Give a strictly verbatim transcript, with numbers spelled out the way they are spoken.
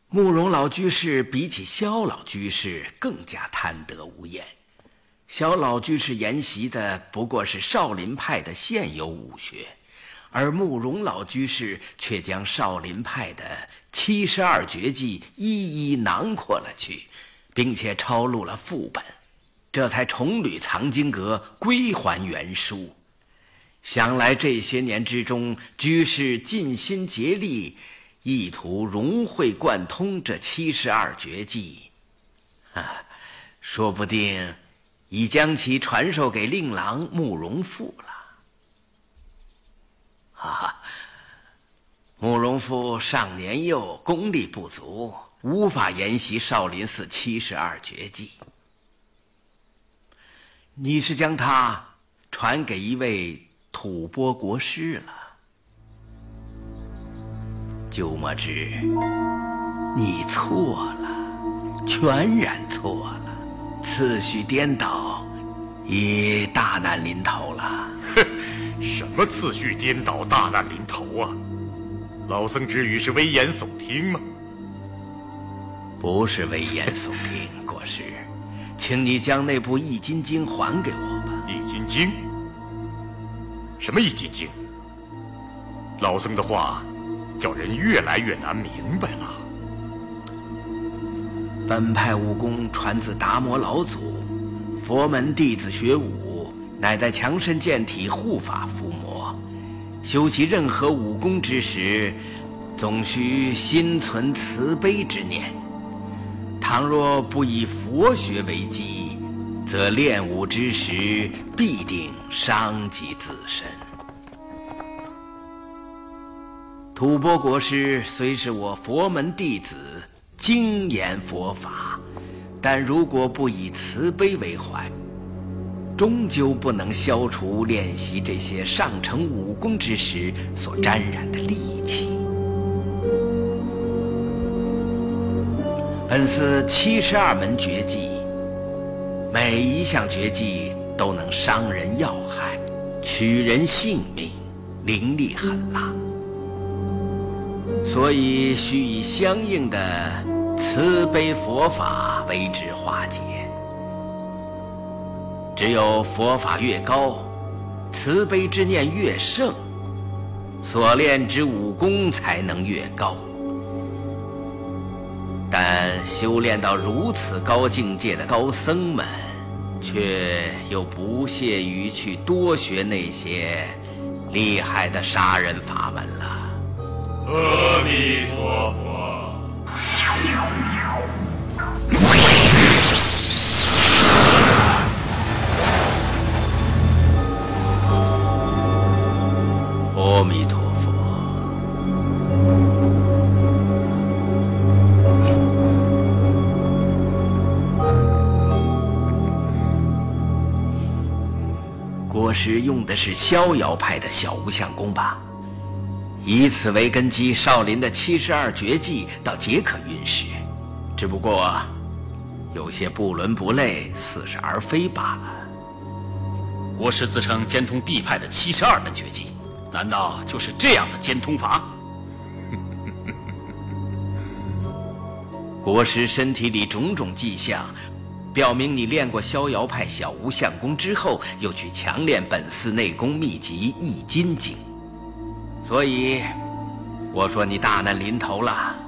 慕容老居士比起萧老居士更加贪得无厌。萧老居士研习的不过是少林派的现有武学，而慕容老居士却将少林派的七十二绝技一一囊括了去，并且抄录了副本，这才重履藏经阁，归还原书。想来这些年之中，居士尽心竭力，意图融会贯通这七十二绝技，啊，说不定已将其传授给令郎慕容复了。哈哈，慕容复尚年幼，功力不足，无法研习少林寺七十二绝技。你是将它传给一位吐蕃国师了。鸠摩智，你错了，全然错了，次序颠倒，已大难临头了。 哼，什么次序颠倒，大难临头啊？老僧之语是危言耸听吗？ 不是危言耸听，国师，请你将那部《易筋经》还给我吧。 《易筋经》？什么《易筋经》？老僧的话叫人越来越难明白了。 本派武功传自达摩老祖，佛门弟子学武，乃在强身健体、护法伏魔。修习任何武功之时，总需心存慈悲之念。倘若不以佛学为基，则练武之时必定伤及自身。吐蕃国师虽是我佛门弟子，精研佛法，但如果不以慈悲为怀，终究不能消除练习这些上乘武功之时所沾染的戾气。本寺七十二门绝技，每一项绝技都能伤人要害，取人性命，凌厉狠辣，所以需以相应的慈悲佛法为之化解。只有佛法越高，慈悲之念越盛，所练之武功才能越高。但修炼到如此高境界的高僧们，却又不屑于去多学那些厉害的杀人法门了。 阿弥陀佛。 阿弥陀佛。国师用的是逍遥派的小无相功吧？以此为根基，少林的七十二绝技倒皆可运使，只不过有些不伦不类，似是而非罢了。 国师自称兼通毕派的七十二门绝技，难道就是这样的兼通法？ 国师身体里种种迹象，表明你练过逍遥派小无相功之后，又去强练本寺内功秘籍《易筋经》。所以，我说你大难临头了。